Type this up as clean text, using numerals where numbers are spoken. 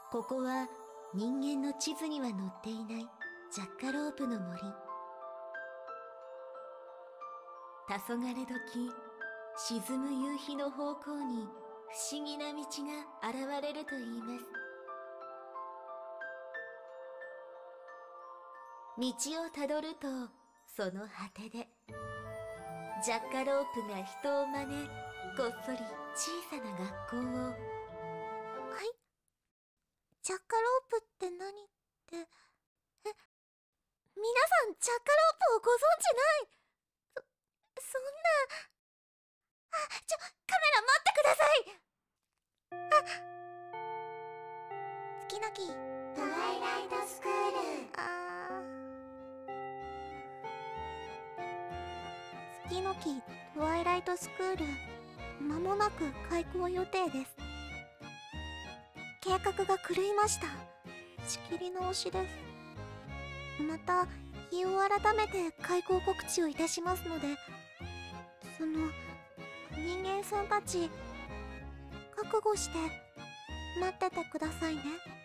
ここは人間の地図には載っていないジャッカロープの森。黄昏時、沈む夕日の方向に不思議な道が現れると言います。道をたどるとその果てでジャッカロープが人を招い、こっそり小さな学校を。 はい。ジャッカロープって何って。皆さんジャッカロープをご存知ない。そんな。カメラ待ってください。月の木トワイライトスクール。月の木トワイライトスクール、間もなく開校予定です。計画が狂いました。仕切り直しです。また日を改めて開校告知をいたしますので、その人間さんたち覚悟して待っててくださいね。